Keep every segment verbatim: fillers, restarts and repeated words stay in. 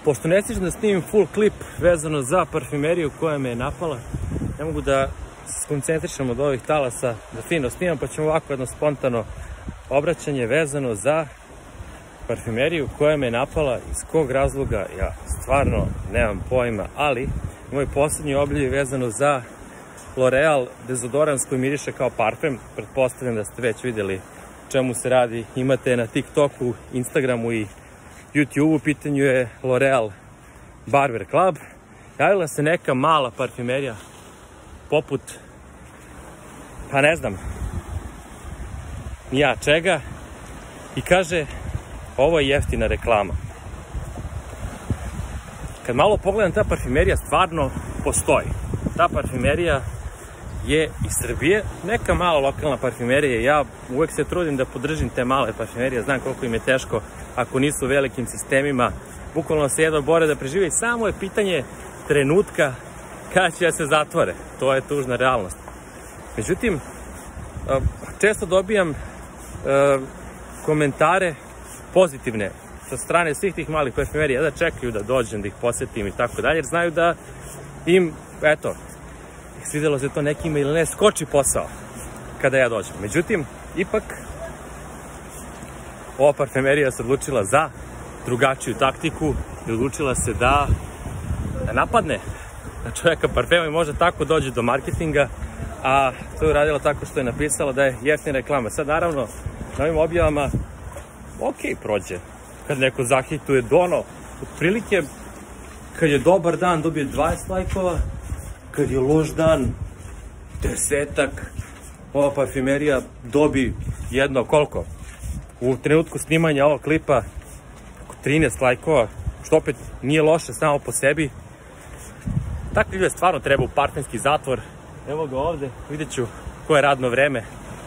pošto ne stižem da snimim full klip vezano za parfumeriju koja me je napala, ne mogu da se skoncentrišem od ovih talasa da fino snimam, pa ćemo ovako jedno spontano obraćanje vezano za parfumeriju koja me je napala. Iz kog razloga, ja stvarno nemam pojma, ali moj posljednji obljev je vezano za L'Oreal dezodorans koji miriše kao parfem. Pretpostavljam da ste već vidjeli čemu se radi. Imate na TikToku, Instagramu i YouTubeu. U pitanju je L'Oreal Barber Club. Javila se neka mala parfumerija poput, pa ne znam ni ja čega, i kaže ovo je jeftina reklama. Kad malo pogledam, ta parfumerija stvarno postoji. Ta parfumerija je iz Srbije, neka mala lokalna parfumerija. Ja uvek se trudim da podržim te male parfumerije, znam koliko im je teško ako nisu u velikim sistemima, bukvalno se jedva bore da prežive i samo je pitanje trenutka kada će da se zatvore. To je tužna realnost. Međutim, često dobijam komentare pozitivne sa strane svih tih malih parfumerija, da čekaju da dođem, da ih posjetim i tako dalje, jer znaju da im, eto, svidjelo se to nekima ili ne, skoči posao kada ja dođem. Međutim, ipak ova parfumerija se odlučila za drugačiju taktiku i odlučila se da, da napadne na čovjeka parfema i možda tako dođe do marketinga, a to je uradila tako što je napisala da je jeftina reklama. Sad, naravno, na ovim objavama ok, prođe kad neko zahituje dono, otprilike kad je dobar dan dobije dvadeset lajkova, kad je loš dan desetak. Ova parfumerija dobi jedno koliko? U trenutku snimanja ovog klipa trinaest lajkova, što opet nije loše samo po sebi. Takve ljude stvarno treba u parfemski zatvor. Evo ga ovde, vidjet ću koje je radno vreme.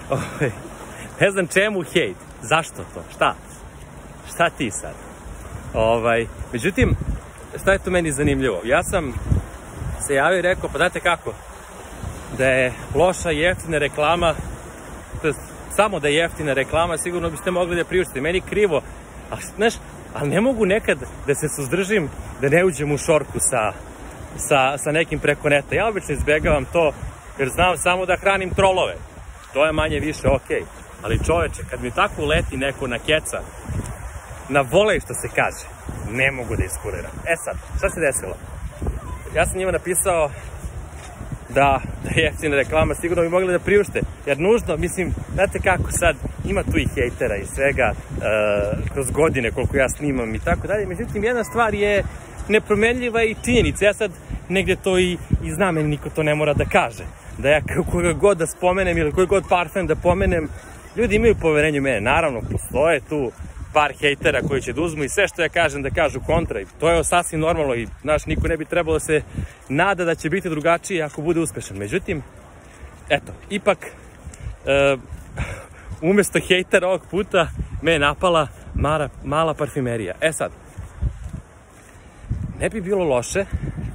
Ne znam čemu hejt, zašto to, šta? Šta ti sad? Ovaj, međutim, šta je to meni zanimljivo? Ja sam se javio i rekao, pa znate kako, da je loša jeftina reklama, to je samo da je jeftina reklama, sigurno biste mogli da priuštite. Meni krivo, ali, znaš, ali ne mogu nekad da se suzdržim da ne uđem u šorku sa, sa, sa nekim preko neta. Ja obično izbegavam to, jer znam samo da hranim trolove. To je manje više okej. Ali čoveče, kad mi tako uleti neko na keca, na volej što se kaže, ne mogu da iskuriram. E sad, šta se desilo? Ja sam njima napisao da, da je jeftina reklama, sigurno bi mogli da priušte, jer nužno, mislim, znate kako sad, ima tu i hejtera i svega, uh, kroz godine koliko ja snimam i tako dalje, međutim, jedna stvar je nepromenljiva i činjenica. Ja sad negde to i, i znam, meni niko to ne mora da kaže, da ja koga god da spomenem ili koji god parfem da pomenem, ljudi imaju poverenje u mene. Naravno, postoje tu par hejtera koji će da uzmu i sve što ja kažem da kažu kontra, i to je sasvim normalno i, znaš, niko ne bi trebalo da se nada da će biti drugačiji ako bude uspešan. Međutim, eto, ipak uh, umesto hejtera ovog puta me je napala mala, mala parfumerija. E sad, ne bi bilo loše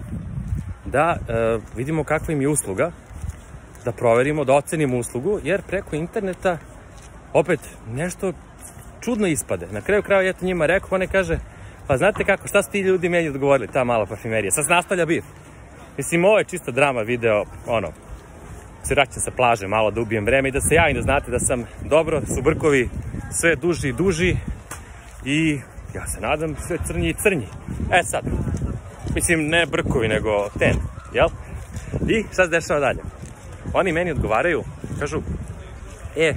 da uh, vidimo kakva im je usluga, da proverimo, da ocenimo uslugu, jer preko interneta opet nešto čudno ispade. Na kraju kraja ja to njima rekao, ona kaže, pa znate kako, šta su ti ljudi meni odgovorili, ta mala parfumerija, sad se nastavlja bif. Mislim, ovo je čista drama video, ono, se vraćam sa plaže malo da ubijem vreme i da se javim, da znate da sam dobro, su brkovi sve duži i duži i ja se nadam sve crnji i crnji. E sad, mislim, ne brkovi, nego ten, jel? I šta se dešava dalje? Oni meni odgovaraju, kažu, e,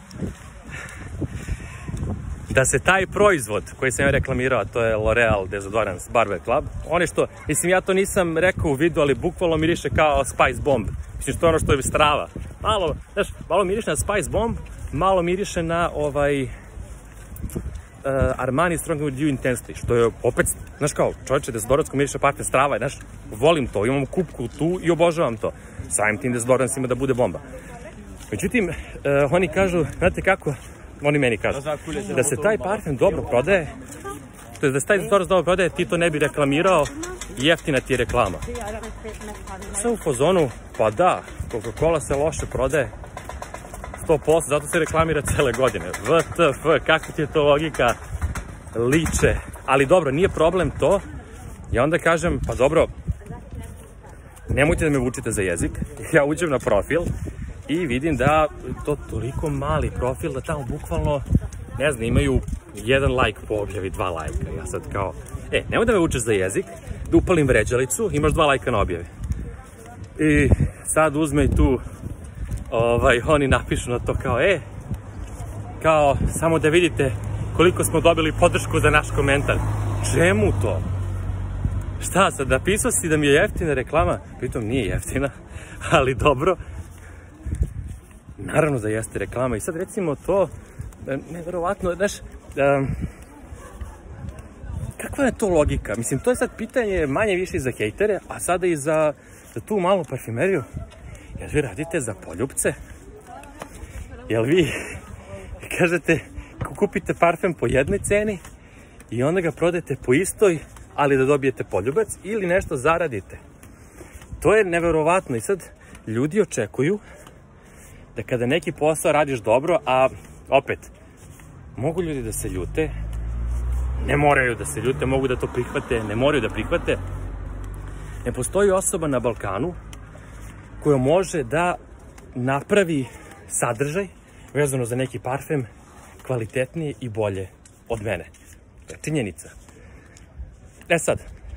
da se taj proizvod koji sam ja reklamirao, to je L'Oreal dezodorans Barber Club, oni što, mislim, ja to nisam rekao u videu, ali bukvalno miriše kao Spice Bomb. Mislim, što je ono što je strava. Malo, znaš, malo miriše na Spice Bomb, malo miriše na ovaj uh, Armani Strong with You Intensity, što je opet, znaš kao, čovječe, dezodorans ko miriše parfem, strava je, znaš, volim to, imam kupku tu i obožavam to. Samim tim dezodorans ima da bude bomba. Međutim, uh, oni kažu, znate kako, oni meni kažu, da se taj parfem dobro prodaje, to je da se taj dezodorans dobro prodaje, ti to ne bi reklamirao, jeftina ti je reklama. Sam u fazonu, pa da, Coca-Cola se loše prodaje, sto posto, zato se reklamira cele godine. V T F, kako ti je to logika liče. Ali dobro, nije problem to, I onda kažem, pa dobro, nemojte da me vučete za jezik. Ja uđem na profil i vidim da to toliko mali profil da tamo bukvalno, ne znam, imaju jedan like po objavi, dva lajka. Ja sad kao, e, nemoj da me vučeš za jezik, da upalim vređalicu, imaš dva lajka na objavi. I sad uzme i tu, ovaj, oni napišu na to kao, e, kao, samo da vidite koliko smo dobili podršku za naš komentar. Čemu to? Šta sad, napisao si da mi je jeftina reklama? Pritom nije jeftina, ali dobro. Naravno da jeste reklama. I sad recimo to, neverovatno, znaš, um, kakva je to logika? Mislim, to je sad pitanje manje više za hejtere, a sada i za, za tu malu parfimeriju. Jel vi radite za poljupce? Jel vi kažete, kupite parfem po jednoj ceni i onda ga prodajete po istoj, ali da dobijete poljubac, ili nešto zaradite? To je neverovatno. I sad ljudi očekuju da kada neki posao radiš dobro, a opet, mogu ljudi da se ljute, ne moraju da se ljute, mogu da to prihvate, ne moraju da prihvate. Ne postoji osoba na Balkanu koja može da napravi sadržaj vezano za neki parfem kvalitetnije i bolje od mene. To je činjenica. E sad,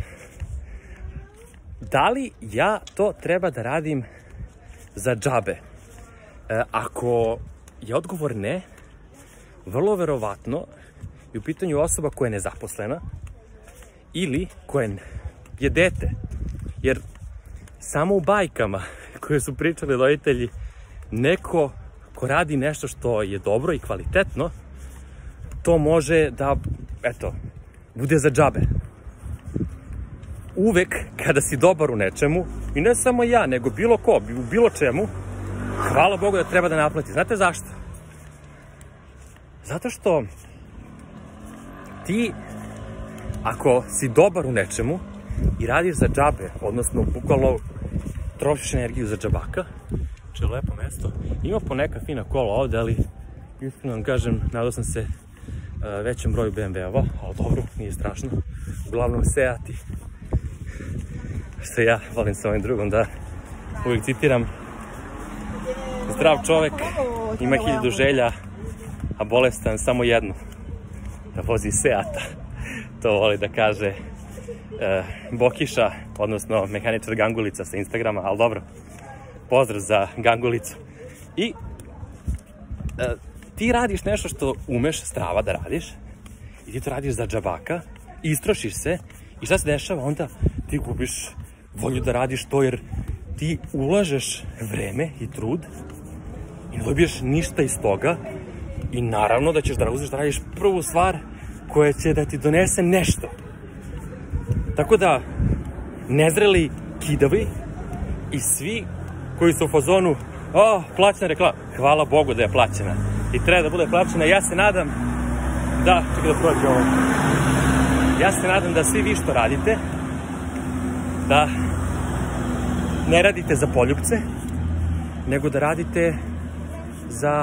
da li ja to treba da radim za džabe? E, ako je odgovor ne, vrlo verovatno je u pitanju osoba koja je nezaposlena ili koja je dete. Jer samo u bajkama koje su pričali roditelji, neko ko radi nešto što je dobro i kvalitetno, to može da, eto, bude za džabe. Uvek kada si dobar u nečemu, i ne samo ja, nego bilo ko, u bilo čemu, hvala Bogu da treba da naplati. Znate zašto? Zato što ti, ako si dobar u nečemu i radiš za džabe, odnosno bukvalno trošiš energiju za džabaka, što je lepo mesto, ima po neka fina kola ovde, ali iskreno vam kažem, nadao sam se uh, većem broju be em ve-ova, ali dobro, nije strašno. Uglavnom Seati, što ja volim sa ovim drugom da uvijek citiram, zdrav čovek ima hiljadu želja, a bolestan samo jednu, da vozi Seata. To voli da kaže uh, Bokiša, odnosno mehaničar Gangulica sa Instagrama, ali dobro, pozdrav za Gangulicu. I uh, ti radiš nešto što umeš strava da radiš i ti to radiš za džabaka, istrošiš se i šta se dešava? Onda ti gubiš volju da radiš to jer ti ulažeš vreme i trud i ne dobiješ ništa iz toga i naravno da ćeš da uzeš da radiš prvu stvar koja će da ti donese nešto. Tako da, nezreli kidavi i svi koji su u fazonu, o, plaćena reklama, hvala Bogu da je plaćena i treba da bude plaćena. Ja se nadam da, čekaj da prođe ovo, ja se nadam da svi vi što radite, da ne radite za poljupce, nego da radite za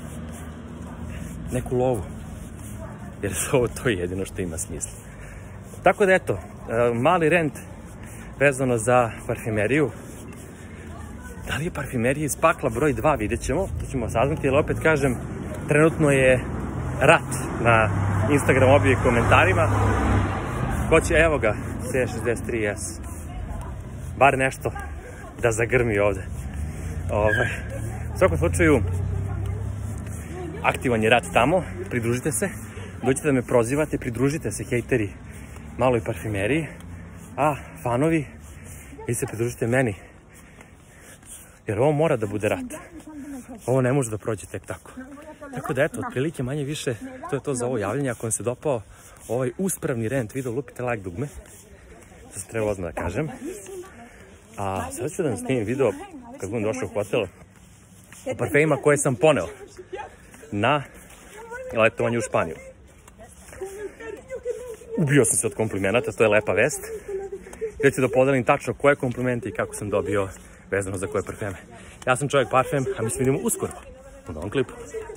neku lovu, jer ovo to je jedino što ima smisla. Tako da eto, mali rent vezano za parfimeriju. Da li je parfimerija iz pakla broj dva, vidjet ćemo, to ćemo saznati, jer opet kažem, trenutno je rat na Instagram objavi komentarima. Ko će, evo ga, C šezdeset tri S, bar nešto da zagrmi ovde. Ovaj, u svakom slučaju, aktivan je rat tamo, pridružite se, dođite da me prozivate, pridružite se, hejteri, maloj parfimeriji, a fanovi, vi se pridružite meni, jer ovo mora da bude rat. Ovo ne može da prođe tek tako. Tako da eto, otprilike manje više, to je to za ovo javljanje. Ako vam se dopao ovaj uspravni rent video, lupite like dugme, to se treba odmah da kažem. A sad ću da vam snimim video, kad budem došao u hotel, o parfemima koje sam poneo na letovanju u Španiju. Ubio sam se od komplimenata, to je lepa vest. Ja ću da podelim tačno koje komplimente i kako sam dobio vezano za koje parfeme. Ja sam čovjek parfem, a mi se vidimo uskoro u novom klipu.